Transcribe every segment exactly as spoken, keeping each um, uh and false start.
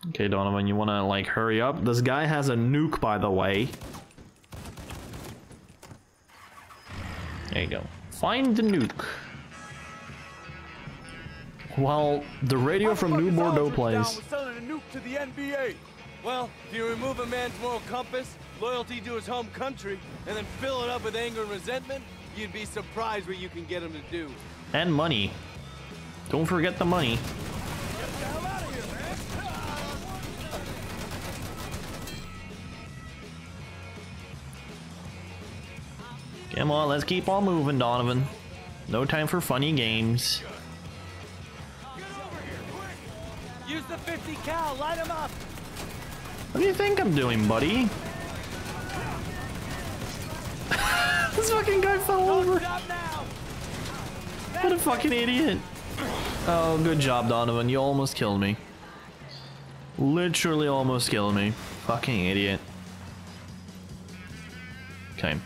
Okay, Donovan, you wanna like hurry up? This guy has a nuke, by the way. There you go. Find the nuke. Well, the radio from New Bordeaux plays. To the N B A. Well, if you remove a man's moral compass, loyalty to his home country, and then fill it up with anger and resentment, you'd be surprised what you can get him to do. And money. Don't forget the money. Get the hell out of here, man. Come on, let's keep on moving, Donovan. No time for funny games. Use the fifty cal, light him up. What do you think I'm doing, buddy? This fucking guy fell over. What a fucking idiot. Oh, good job, Donovan. You almost killed me. Literally almost killed me. Fucking idiot. Okay.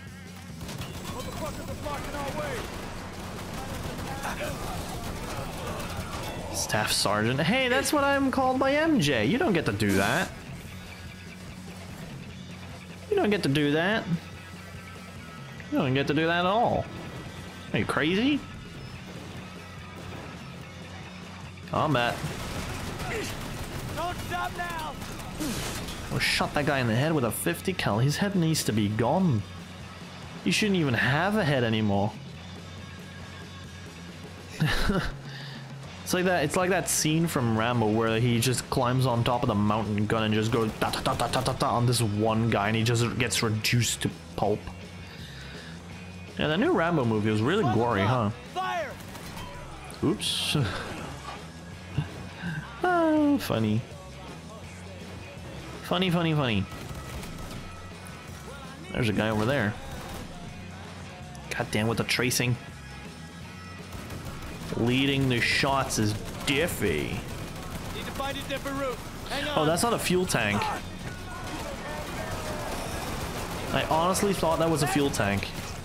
Staff Sergeant. Hey, that's what I'm called by M J. You don't get to do that. You don't get to do that. You don't get to do that at all. Are you crazy? Combat. Don't stop now. Well, shot that guy in the head with a fifty cal. His head needs to be gone. You shouldn't even have a head anymore. It's like that. It's like that scene from Rambo where he just climbs on top of the mountain gun and just goes da da da da da da, da on this one guy, and he just gets reduced to pulp. Yeah, the new Rambo movie was really gory, huh? Fire! Oops. Oh, funny. Funny, funny, funny. There's a guy over there. God damn, with the tracing. Leading the shots is Diffy. Need to find a different route. Hang on. Oh, that's not a fuel tank. I honestly thought that was a fuel tank.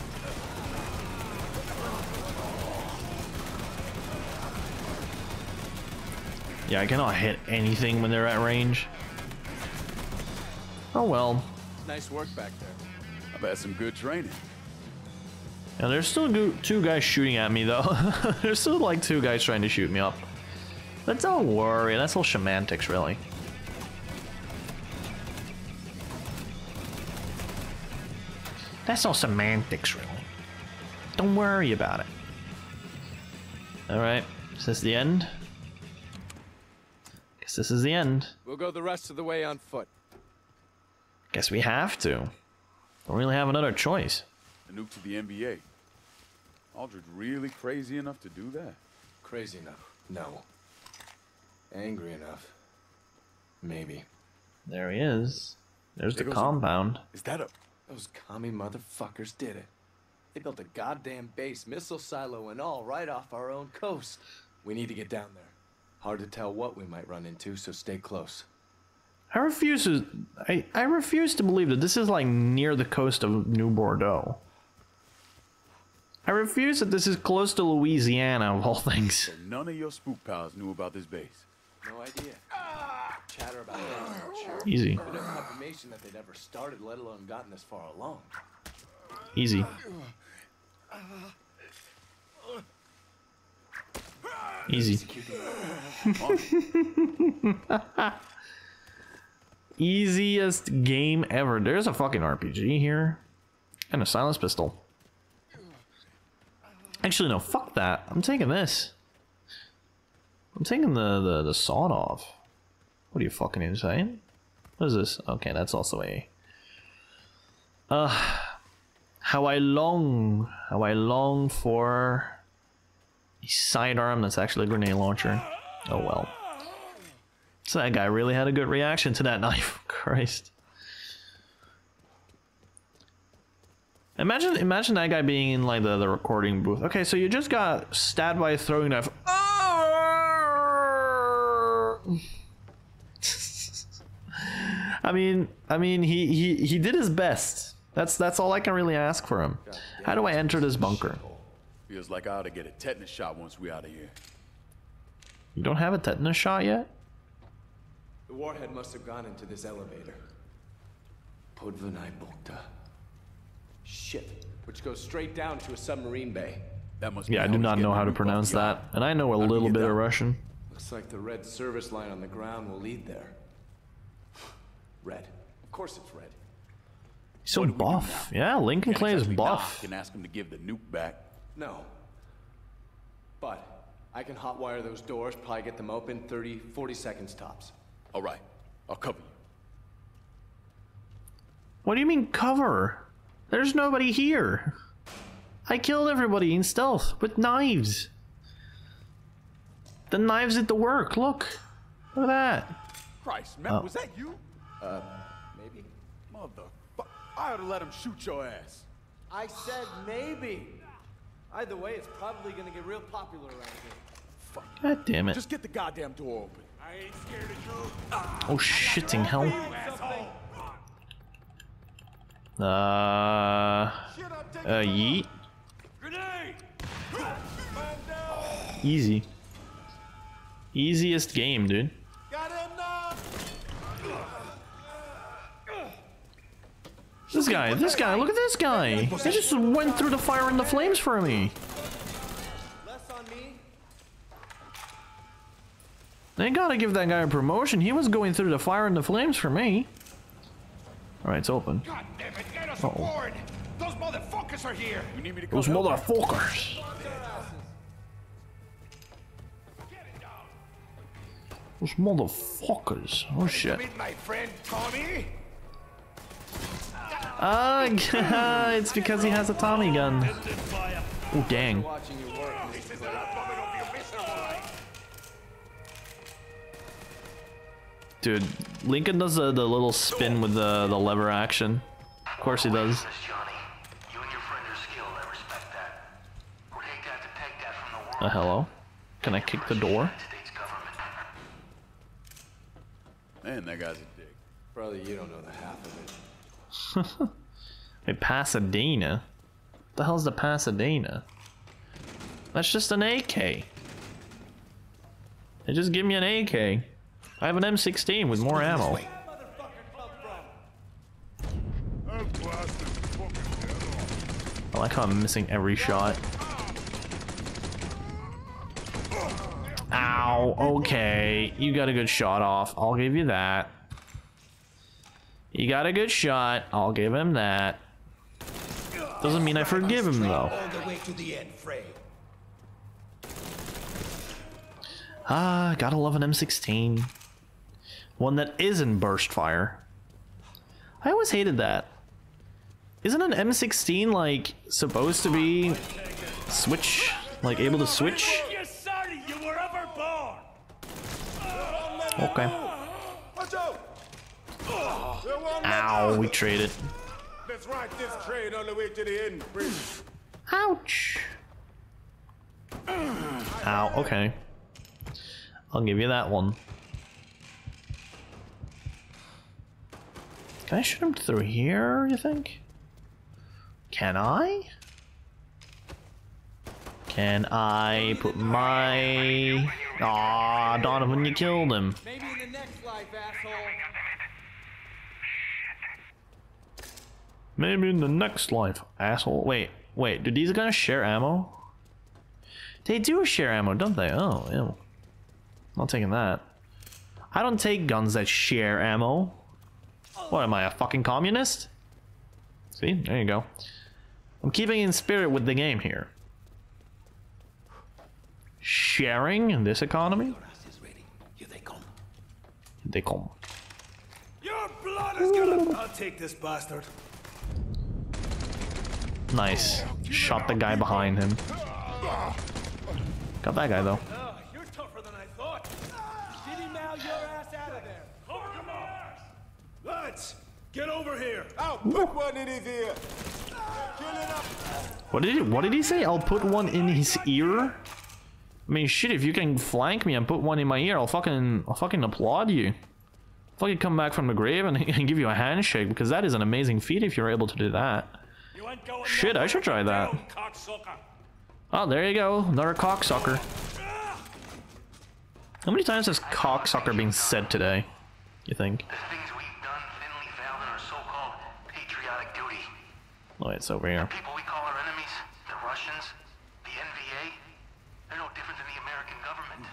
Yeah, I cannot hit anything when they're at range. Oh well. Nice work back there. I've had some good training. Yeah, there's still go two guys shooting at me though. There's still like two guys trying to shoot me up. But don't worry, that's all semantics really. That's all semantics really. Don't worry about it. Alright, is this the end? Guess this is the end. We'll go the rest of the way on foot. Guess we have to. Don't really have another choice. A nuke to the N B A. Aldridge really crazy enough to do that? Crazy enough? No. Angry enough? Maybe. There he is. There's the There goes compound. Is that a... Those commie motherfuckers did it. They built a goddamn base, missile silo and all, right off our own coast. We need to get down there. Hard to tell what we might run into, so stay close. I refuse to... I, I refuse to believe that this is like near the coast of New Bordeaux. I refuse that this is close to Louisiana, of all things. So none of your spook pals knew about this base? No idea. Chatter about it. Sure. Easy. But no confirmation that they'd ever started, let alone gotten this far along. Easy. Easy. Easiest game ever. There's a fucking R P G here. And a silenced pistol. Actually, no, fuck that. I'm taking this. I'm taking the, the, the sawed off. What are you fucking insane? What is this? Okay, that's also a... Uh, how I long, how I long for a sidearm that's actually a grenade launcher. Oh well. So that guy really had a good reaction to that knife. Christ. Imagine, imagine that guy being in like the, the recording booth. Okay, so you just got stabbed by a throwing knife. I mean, I mean, he he he did his best. That's that's all I can really ask for him. How do I enter this bunker? Feels like I ought to get a tetanus shot once we out of here. You don't have a tetanus shot yet? The warhead must have gone into this elevator. Podvanai Bokta. Shit. Which goes straight down to a submarine bay. That must Yeah, I be do how not he's know getting how to the pronounce Mafia. that. And I know a How do we little get bit of down? Russian. Looks like the red service line on the ground will lead there. Red. Of course it's red. He's so What do we do buff. now? Yeah, Lincoln Can't Clay is exactly buff. knock and ask him to give the nuke back. No. But I can hotwire those doors, probably get them open thirty, forty seconds tops. All right, I'll cover you. What do you mean cover? There's nobody here. I killed everybody in stealth with knives. The knives did the work. Look. Look at that. Christ, man, Oh. was that you? Uh, maybe. Motherfucker, I ought to let him shoot your ass. I said maybe. Either way, it's probably gonna get real popular around here. God damn it. Just get the goddamn door open. I ain't scared of you. Oh, shitting hell. Asshole. Uh, Shit, I'm taking uh, yeet. Grenade! Man down! Easy. Easiest game, dude. Got him now! This guy, this guy, look at this guy. He just went through the fire and the flames for me. Less on me. They gotta give that guy a promotion. He was going through the fire and the flames for me. Alright, it's open. God damn it, get us Uh-oh. aboard! Those motherfuckers are here! You need me to go Those help? motherfuckers. Those motherfuckers. Oh shit. Meet my friend Tommy? Ah, it's because he has a Tommy gun. Oh dang. Watching you work. This is the last moment of your miserable life! Dude, Lincoln does the, the little spin with the, the lever action. Of course he does. Miss Johnny, you and your friend are skilled. I respect that. We're going to have to take that from the world. Uh, hello? Can I kick the door? States government. Man, that guy's a dick. Brother, you don't know the half of it. Wait, Pasadena? What the hell's the Pasadena? That's just an A K. They just give me an A K. I have an M sixteen with more ammo. I like how I'm missing every shot. Ow, okay. You got a good shot off. I'll give you that. You got a good shot. I'll give him that. Doesn't mean I forgive him, though. All the way to the end, Frey. Ah, gotta love an M sixteen. One that isn't burst fire. I always hated that. Isn't an M sixteen, like, supposed to be switch? Like, able to switch? You're sorry you were ever born! Okay. Watch out! Ow, we traded. Let's ride this train all the way to the end, please. Ouch. Ow, okay. I'll give you that one. Can I shoot him through here, you think? Can I? Can I put my... Aw, Donovan, you killed him. Maybe in the next life, asshole. Maybe in the next life, asshole. Wait, wait, do these guys share ammo? They do share ammo, don't they? Oh, ew. Not taking that. I don't take guns that share ammo. What, am I, a fucking communist? See, there you go. I'm keeping in spirit with the game here. Sharing in this economy? Is ready. Here they come. They come. Your blood is gonna... I'll take this bastard. Nice. Shot the guy behind him. Got that guy though. Oh, you're tougher than I thought. Shitty mouth your ass out of there. Cover him up! Lads, get over here. I'll put one in his ear. Kill it up. What did he, what did he say? I'll put one in his ear? I mean, shit, if you can flank me and put one in my ear, I'll fucking, I'll fucking applaud you. I'll fucking come back from the grave and, and give you a handshake, because that is an amazing feat if you're able to do that. You ain't going Shit, I should try that. down, cocksucker. Oh, there you go. Another cocksucker. How many times has cocksucker been said today? You think? The things we've done thinly veiled in our so-called patriotic duty. Oh, it's over here. The people we call our enemies, the Russians, the N V A, they're no different than the American government.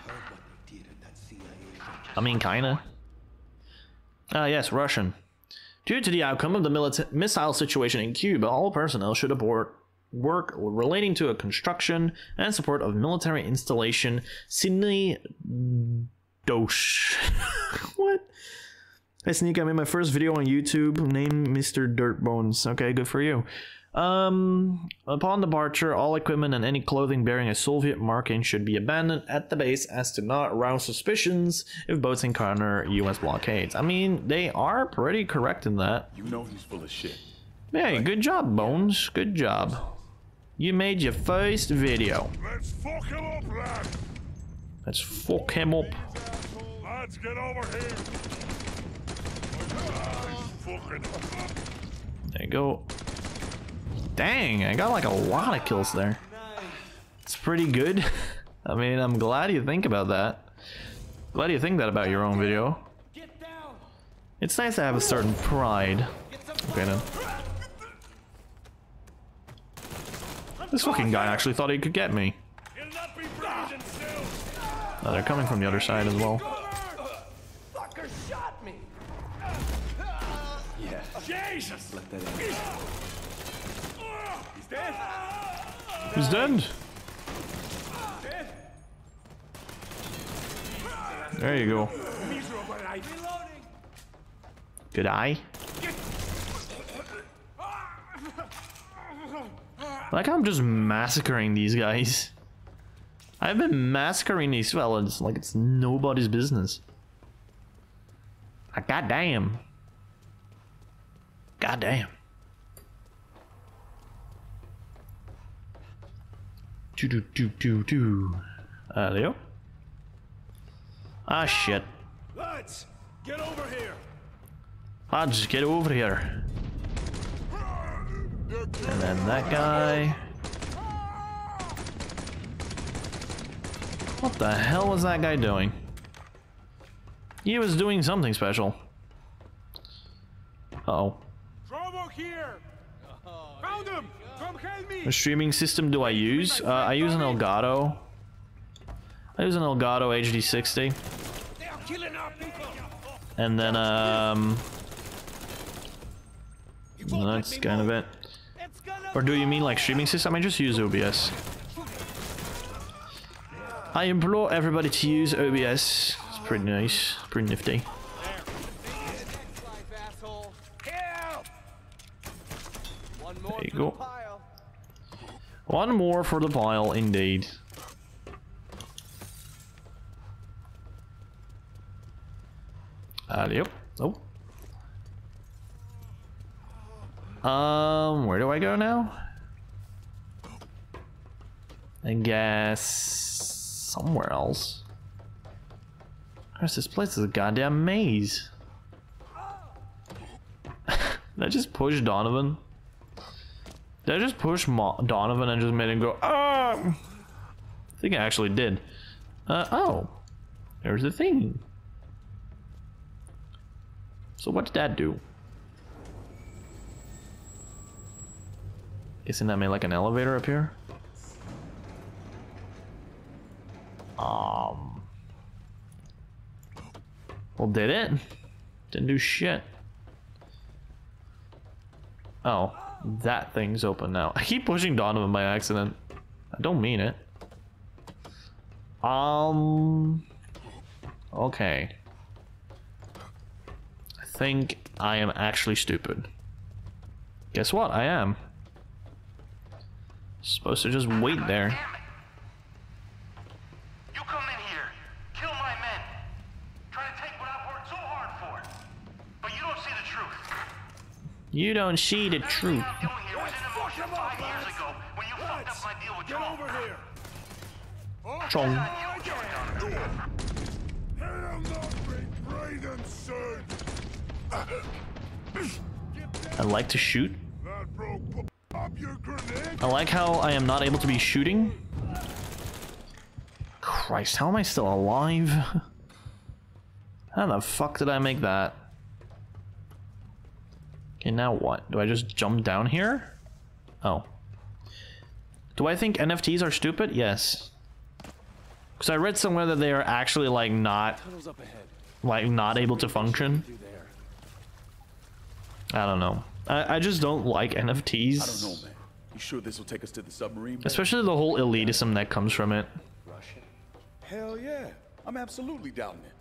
I mean, kinda. Ah, yes, Russian. Due to the outcome of the milita- missile situation in Cuba, all personnel should abort work relating to a construction and support of military installation. Sydney Dosh. What? Hey Sneak, I made my first video on YouTube. Name Mister Dirtbones. Okay, good for you. Um, upon departure, all equipment and any clothing bearing a Soviet marking should be abandoned at the base as to not arouse suspicions if boats encounter U S blockades. I mean, they are pretty correct in that. You know he's full of shit. Hey, good job, Bones. Good job. You made your first video. Let's fuck him up, lad. Let's fuck him up. Lads, get over here. Fucking. There you go. Dang, I got like a lot of kills there. It's pretty good. I mean, I'm glad you think about that. Glad you think that about your own video. It's nice to have a certain pride. Okay then. This fucking guy actually thought he could get me. Oh, they're coming from the other side as well. Fucker shot me. Yeah. Jesus! Let that in. He's dead. He's dead. Dead. There you go. Miserable life. Good eye. Like I'm just massacring these guys. I've been massacring these fellas like it's nobody's business. Like, goddamn. Goddamn. Do do do do do. Uh, Leo. Ah shit. Lads, get over here. Lads, get over here. And then that guy. What the hell was that guy doing? He was doing something special. Uh-oh. Trouble here. Found him. Come help me. What streaming system do I use? Uh, I use an Elgato. I use an Elgato H D sixty. They are killing our people. And then, um... that's kind of it. Or do you mean like streaming system? I just use O B S. I implore everybody to use O B S. It's pretty nice. Pretty nifty. There you go. One more for the pile, indeed. Uh, yep. Oh. Um, where do I go now? I guess somewhere else. Gosh, this place is a goddamn maze. Did I just push Donovan? Did I just push Mo Donovan and just made him go, ah? I think I actually did. Uh, oh. There's the thing. So what did that do? Guessing that made like an elevator up here? Um. Well, did it? Didn't do shit. Oh, that thing's open now. I keep pushing Donovan by accident. I don't mean it. Um. Okay. I think I am actually stupid. Guess what? I am. Supposed to just wait there. You come in here, kill my men, try to take what I've worked so hard for, but you don't see the truth. You don't see the truth. Everything I'm doing here was in motion five years ago when you fucked up my deal with Get Trump. over here. Chong. Hell not be breathing soon. I like to shoot. That broke. Pop your grenade. I like how I am not able to be shooting. Christ, how am I still alive? How the fuck did I make that? Okay, now what? Do I just jump down here? Oh. Do I think N F Ts are stupid? Yes. Because I read somewhere that they are actually like not, like not able to function. I don't know. I, I just don't like N F Ts. I don't know, man. You sure this will take us to the submarine? Base? Especially the whole elitism that comes from it. Hell yeah. I'm absolutely down there.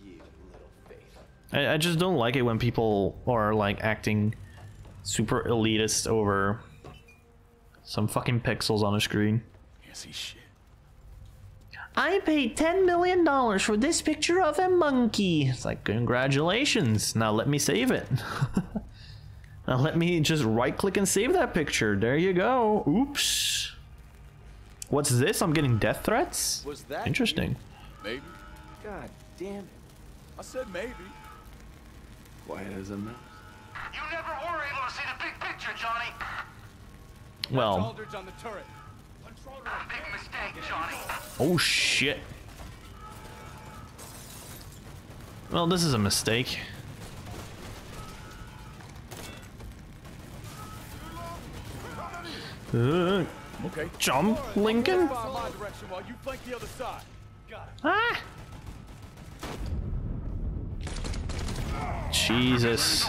I, I just don't like it when people are like acting super elitist over some fucking pixels on a screen. Can't see shit. I paid ten million dollars for this picture of a monkey. It's like, congratulations. Now let me save it. Now let me just right click and save that picture. There you go. Oops. What's this? I'm getting death threats? Was that interesting? you? Maybe. God damn it. I said maybe. Quiet as a mouse. You never were able to see the big picture, Johnny. Well. Aldridge on the turret. Big mistake, Johnny. Oh shit. Well, this is a mistake. Uh, Okay. jump, Lincoln. Follow my direction while you flank the other side. Got it. Ah. Jesus.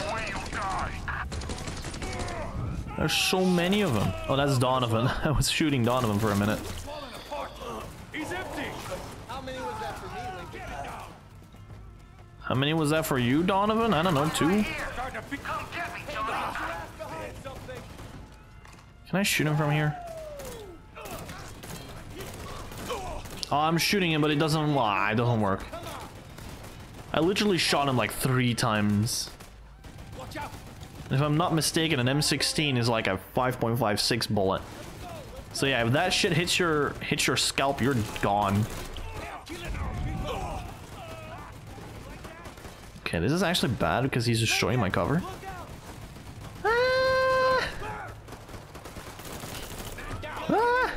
There's so many of them. Oh, that's Donovan. I was shooting Donovan for a minute. He's empty. How many was that for me, Lincoln? How many was that for you, Donovan? I don't know, two? Come get me, Johnny. Can I shoot him from here? Oh, I'm shooting him, but it doesn't lie. It doesn't work. I literally shot him like three times. If I'm not mistaken, an M sixteen is like a five point five six bullet. So yeah, if that shit hits your hits your scalp, you're gone. Okay, this is actually bad because he's destroying my cover. Ah! Ah!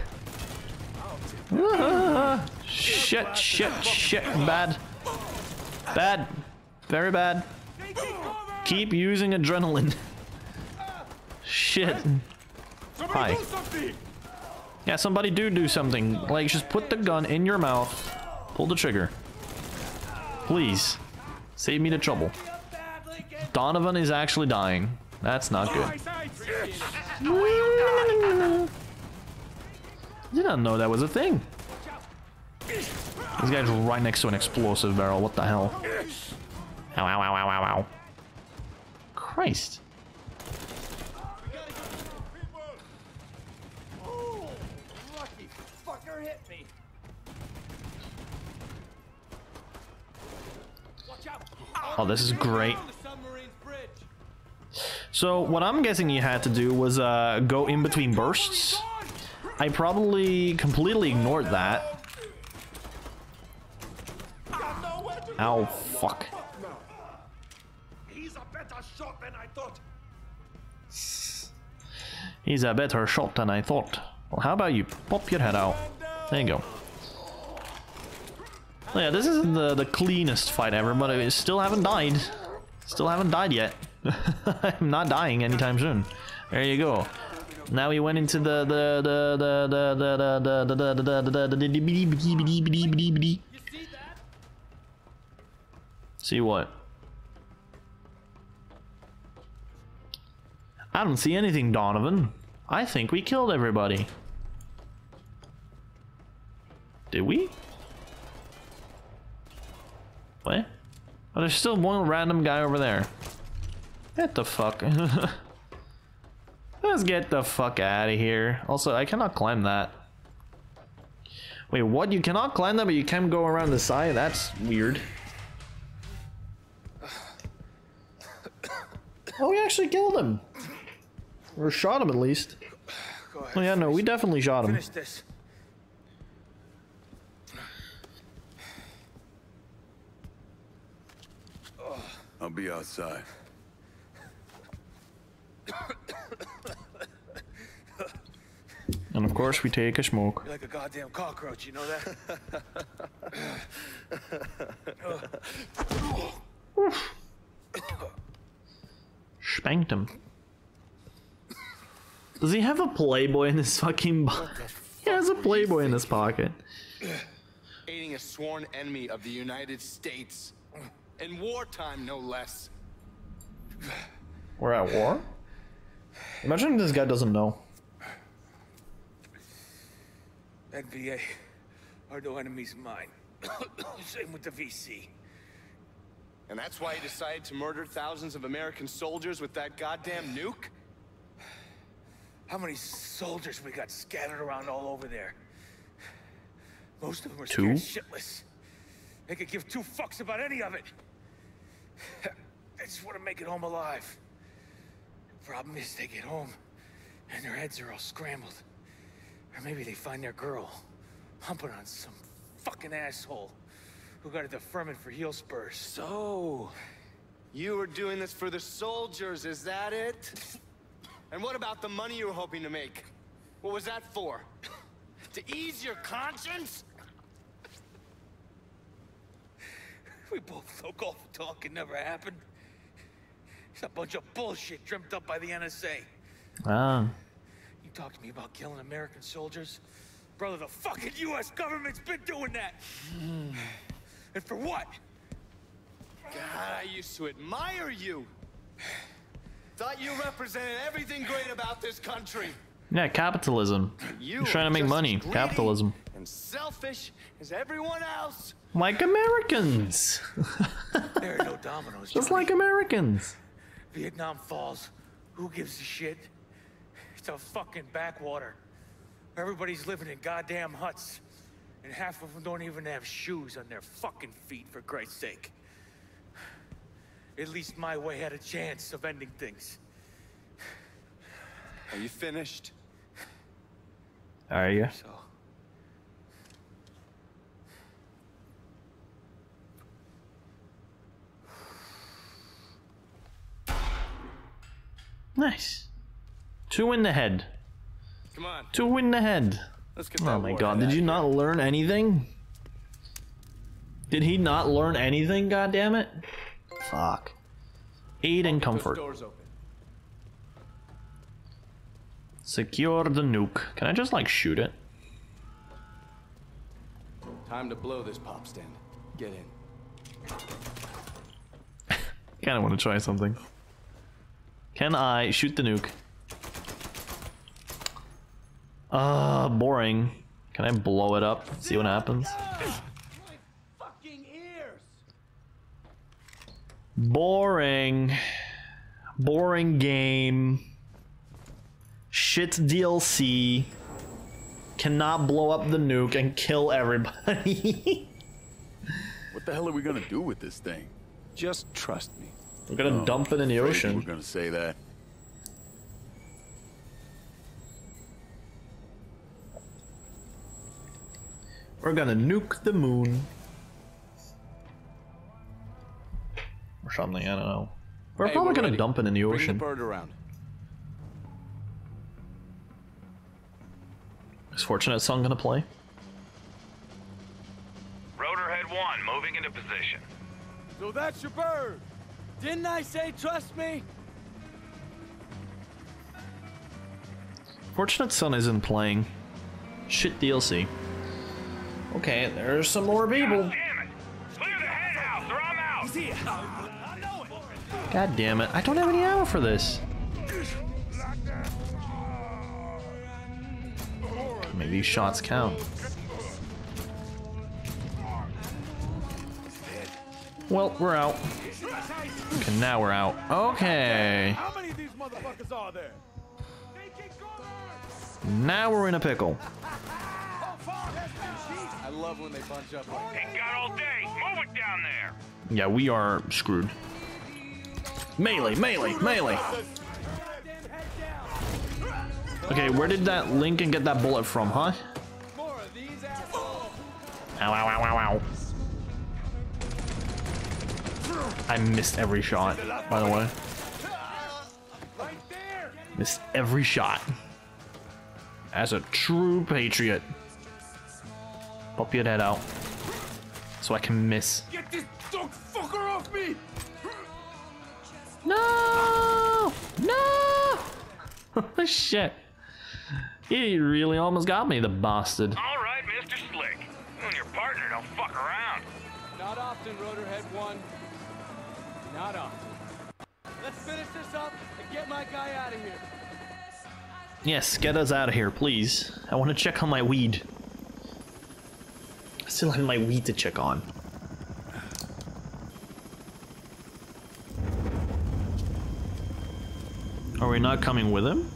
Ah! Shit, shit, shit, bad. Bad. Very bad. Keep using adrenaline. Shit. Hi. Yeah, somebody do do something. Like, just put the gun in your mouth. Pull the trigger. Please. Save me the trouble. Donovan is actually dying. That's not good. Did not know that was a thing. This guy's right next to an explosive barrel. What the hell? Ow, ow, ow, ow, ow, ow. Christ. Lucky fucker hit me. Oh, this is great. So what I'm guessing you had to do was uh, go in between bursts. I probably completely ignored that. Ow, fuck. He's a better shot than I thought. He's a better shot than I thought. Well, how about you pop your head out? There you go. Oh, yeah, this isn't the, the cleanest fight ever, but I still haven't died. Still haven't died yet. I'm not dying anytime soon. There you go. Now we went into the the the the the the the the the the the the See what? I don't see anything, Donovan. I think we killed everybody. Did we? What? Oh, there's still one random guy over there. Get the fuck. Let's get the fuck out of here. Also, I cannot climb that. Wait, what? You cannot climb that, but you can go around the side? That's weird. Oh, we actually killed him. Or shot him at least. Oh yeah, no, we definitely shot him. Finish this. I'll be outside. And of course we take a smoke. You're like a goddamn cockroach, you know that? Spanked him. Does he have a Playboy in his fucking bo- He has a Playboy in his pocket. Aiding a sworn enemy of the United States. In wartime, no less. We're at war? Imagine this guy doesn't know. N B A are no enemies of mine. Same with the V C. And that's why you decided to murder thousands of American soldiers with that goddamn nuke? How many soldiers we got scattered around all over there? Most of them are Two? scared shitless. They could give two fucks about any of it. They just want to make it home alive. Problem is, they get home, and their heads are all scrambled. Or maybe they find their girl, humping on some fucking asshole who got a deferment for heel spurs. So, you were doing this for the soldiers, is that it? And what about the money you were hoping to make? What was that for? To ease your conscience? We both know golf talk it never happened. It's a bunch of bullshit dreamt up by the N S A. Ah. You talk to me about killing American soldiers? Brother, the fucking U S government's been doing that. And for what? God, I used to admire you. Thought you represented everything great about this country. Yeah, capitalism. You You're trying to are make just money. as greedy Capitalism. and selfish as everyone else. Like Americans. There are no dominoes. Just Johnny. like Americans. Vietnam falls. Who gives a shit? It's a fucking backwater. Everybody's living in goddamn huts. And half of them don't even have shoes on their fucking feet, for Christ's sake. At least my way had a chance of ending things. Are you finished? Are you? So, Nice. Two in the head. Come on, Two in the head. let's get Oh that my war god, head did out you of not here. learn anything? Did he not learn anything, goddammit? Fuck. Aid and comfort. Doors open. Secure the nuke. Can I just like shoot it? Time to blow this pop stand. Get in. Kinda wanna try something. Can I shoot the nuke? Uh, boring. Can I blow it up? See what happens? My fucking ears! Boring. Boring game. Shit D L C. Cannot blow up the nuke and kill everybody. What the hell are we gonna do with this thing? Just trust me. We're gonna Oh, dump it in the afraid ocean. We're gonna say that. We're gonna nuke the moon. Or something, I don't know. We're Hey, probably we're gonna ready. dump it in the Bring the ocean. bird around. Is Fortunate Son gonna play? Rotorhead one, moving into position. So that's your bird. Didn't I say trust me? Fortunate Son isn't playing. Shit D L C. Okay, there's some more people. Damn it! Clear the head house or I'm out! he's here. I know it. God damn it. I don't have any ammo for this. Make these shots count. Well, we're out. Okay, now we're out. Okay. How many of these motherfuckers are there? Now we're in a pickle. I love when they bunch up like that. Ain't got all day. Move it down there. Yeah, we are screwed. Melee, melee, melee. Okay, where did that Lincoln get that bullet from, huh? More of these assholes. Ow, ow, ow, ow, ow. I missed every shot, by the way. Right there. Missed every shot. As a true patriot. Pop your head out. so I can miss. Get this dog fucker off me! No! No! Shit. He really almost got me, the bastard. All right, Mister Slick. You and your partner don't fuck around. Not often, Rotorhead one. Not often. Let's finish this up and get my guy out of here. Yes, get us out of here, please. I want to check on my weed. I still have my weed to check on. Are we not coming with him?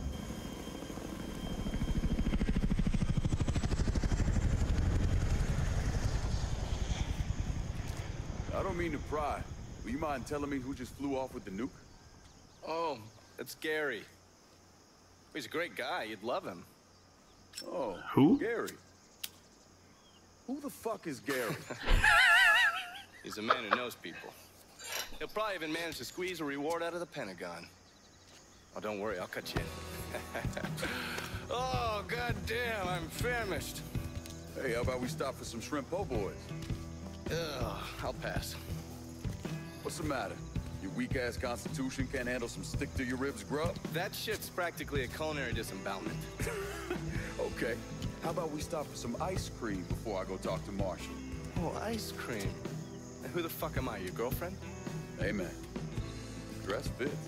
I don't mean to pry. Will you mind telling me who just flew off with the nuke? Oh, it's Gary. He's a great guy. You'd love him. Oh, Who? Gary. Who the fuck is Gary? He's a man who knows people. He'll probably even manage to squeeze a reward out of the Pentagon. Oh, don't worry, I'll cut you in. Oh, goddamn, I'm famished. Hey, how about we stop for some shrimp po' boys? Ugh, I'll pass. What's the matter? Your weak-ass constitution can't handle some stick-to-your-ribs grub? That shit's practically a culinary disembowelment. Okay. How about we stop for some ice cream before I go talk to Marshall? Oh, ice cream. And who the fuck am I, your girlfriend? Hey, man. Dress fits.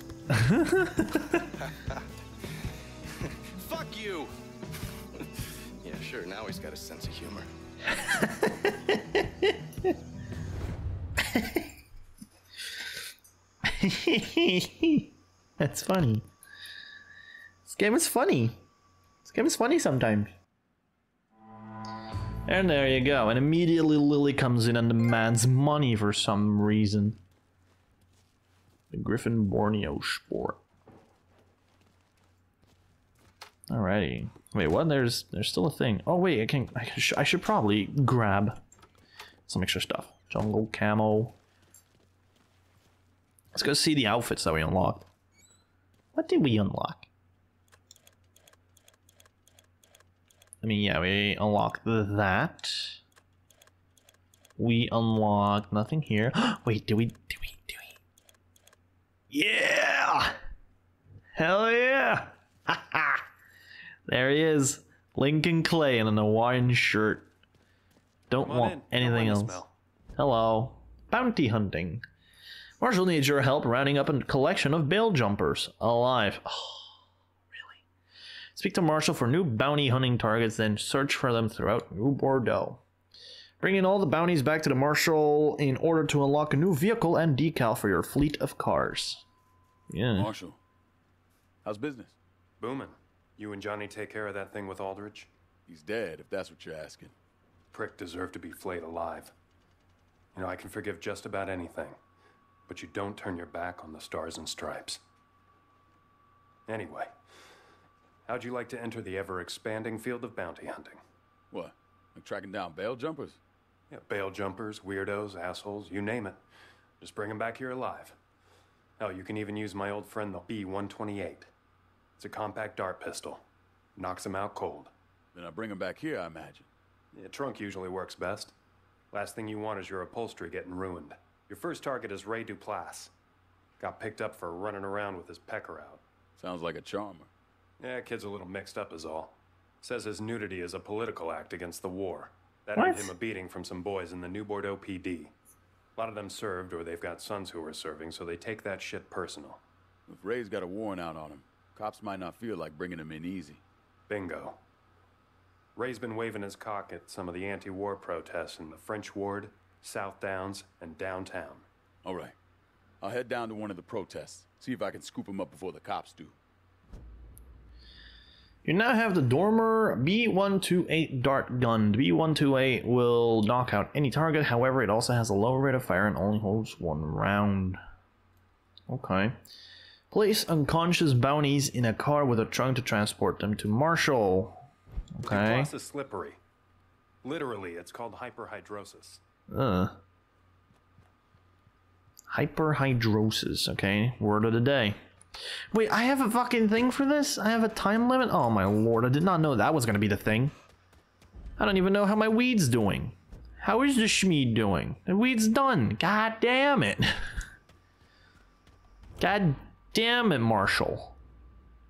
Fuck you! Yeah, sure, now he's got a sense of humor. That's funny. This game is funny. This game is funny sometimes. And there you go. And immediately Lily comes in and demands money for some reason. The Griffin Borneo Sport. Alrighty. Wait, what? There's there's still a thing. Oh wait, I can I, can, I should probably grab some extra stuff. Jungle camo. Let's go see the outfits that we unlocked. What did we unlock? I mean, yeah, we unlocked that. We unlocked nothing here. Wait, did we? Did we? Did we? Yeah! Hell yeah! There he is, Lincoln Clay in an Hawaiian shirt. Don't want in. anything else. Smell. Hello, bounty hunting. Marshall needs your help rounding up a collection of bail jumpers alive. Oh, really? Speak to Marshall for new bounty hunting targets, then search for them throughout New Bordeaux. Bring in all the bounties back to the Marshal in order to unlock a new vehicle and decal for your fleet of cars. Yeah. Marshall, how's business? Booming. You and Johnny take care of that thing with Aldrich? He's dead, if that's what you're asking. Prick deserved to be flayed alive. You know, I can forgive just about anything, but you don't turn your back on the Stars and Stripes. Anyway, how'd you like to enter the ever-expanding field of bounty hunting? What, like tracking down bail jumpers? Yeah, bail jumpers, weirdos, assholes, you name it. Just bring them back here alive. Oh, you can even use my old friend the B one twenty-eight. It's a compact dart pistol. Knocks them out cold. Then I bring them back here, I imagine. Yeah, trunk usually works best. Last thing you want is your upholstery getting ruined. Your first target is Ray Duplass. Got picked up for running around with his pecker out. Sounds like a charmer. Yeah, kid's a little mixed up is all. Says his nudity is a political act against the war. That What? earned him a beating from some boys in the New Bordeaux P D. A lot of them served, or they've got sons who are serving, so they take that shit personal. If Ray's got a warrant out on him, cops might not feel like bringing him in easy. Bingo. Ray's been waving his cock at some of the anti-war protests in the French Ward, South Downs, and downtown. All right. I'll head down to one of the protests, see if I can scoop him up before the cops do. You now have the Dormer B one twenty-eight dart gun. The B one twenty-eight will knock out any target, however, it also has a lower rate of fire and only holds one round. Okay. Place unconscious bounties in a car with a trunk to transport them to Marshall. Okay. Duplass is slippery. Literally, it's called hyperhidrosis. Uh. Hyperhidrosis, okay. Word of the day. Wait, I have a fucking thing for this? I have a time limit? Oh my lord, I did not know that was gonna be the thing. I don't even know how my weed's doing. How is the Schmied doing? The weed's done. God damn it. God damn it, Marshall.